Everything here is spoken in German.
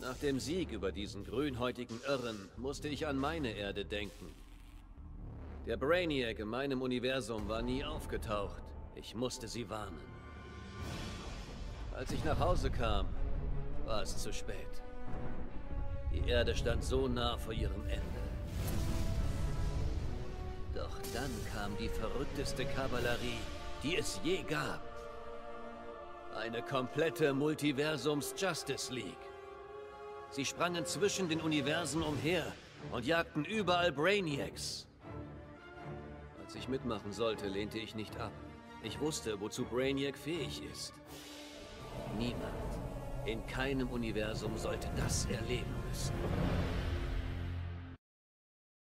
Nach dem Sieg über diesen grünhäutigen Irren musste ich an meine Erde denken. Der Brainiac in meinem Universum war nie aufgetaucht. Ich musste sie warnen. Als ich nach Hause kam, war es zu spät. Die Erde stand so nah vor ihrem Ende. Doch dann kam die verrückteste Kavallerie, die es je gab. Eine komplette Multiversums-Justice League. Sie sprangen zwischen den Universen umher und jagten überall Brainiacs. Als ich mitmachen sollte, lehnte ich nicht ab. Ich wusste, wozu Brainiac fähig ist. Niemand in keinem Universum sollte das erleben müssen.